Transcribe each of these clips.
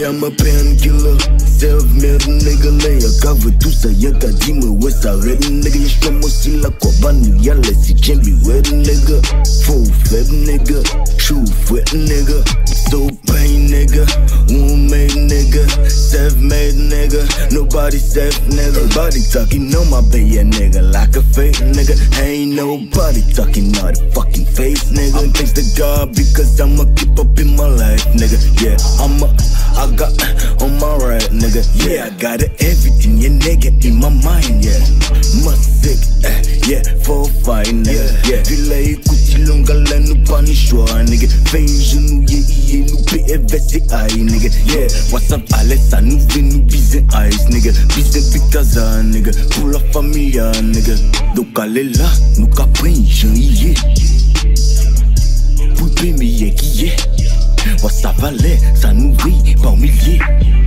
Yeah, I'm a painkiller, self-made nigga. Layer cover tout ça, y'a t'as dit me ouais ça red nigga. Y'a j'suis aussi la cobane, y'a laissé j'aime be wet nigga. Faux faible nigga, true fouet nigga. So pain nigga, woman-made nigga, self-made nigga. Nobody safe nigga. Nobody talking on my baby nigga like a fake nigga. Ain't nobody talking on the fucking face nigga. I'm thanks to God because I'ma keep up in my life nigga. Yeah, I got on my right nigga. Yeah, I got everything, yeah nigga, in my mind, yeah. Must sick, yeah, for fight nigga. Yeah, villa écoute longa là nous pas ni choix nigga. Fais genou, yeah, nous PFC aïe nigga. Yeah, what's up Alex, ça nous fait nous biser ice nigga. Biser Picasso nigga, pour la famille nigga. Donc allez là, nous caprin, j'en y est. Poupée mais y'a qui est. Ça valait, ça nous brille par milliers.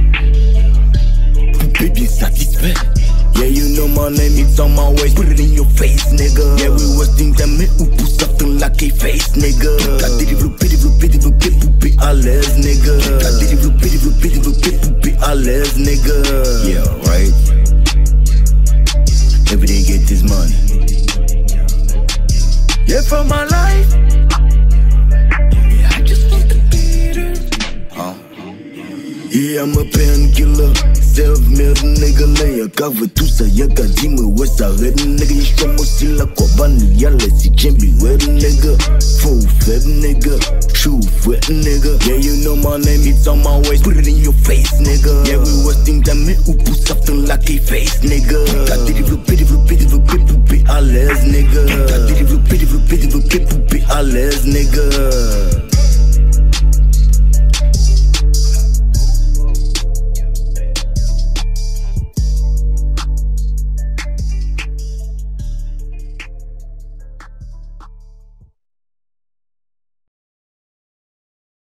Poupée bien satisfait. Yeah, you know my name, it's on my waist. Put it in your face, nigga. Yeah, we was think that me ou pour something like a face, nigga. Qu'a développé, poupée à l'aise, nigga. Qu'a développé, poupée à l'aise, nigga. Yeah, right. Every day get this money. Yeah, for my life. Yeah, I'm a painkiller, self-made nigga. Layer cover tout ça, y'a qu'à dire me ouais ça red nigga. Y'a j'suis aussi la cobane, y'a laissé j'aime be wet nigga. Faux faible nigga, true fouet nigga. Yeah, you know my name, it's on my waist. Put it in your face nigga. Yeah, we was think that me ou pour something like a face nigga. Qu'a développé, poupée à l'aise nigga. Qu'a développé, poupée à l'aise nigga.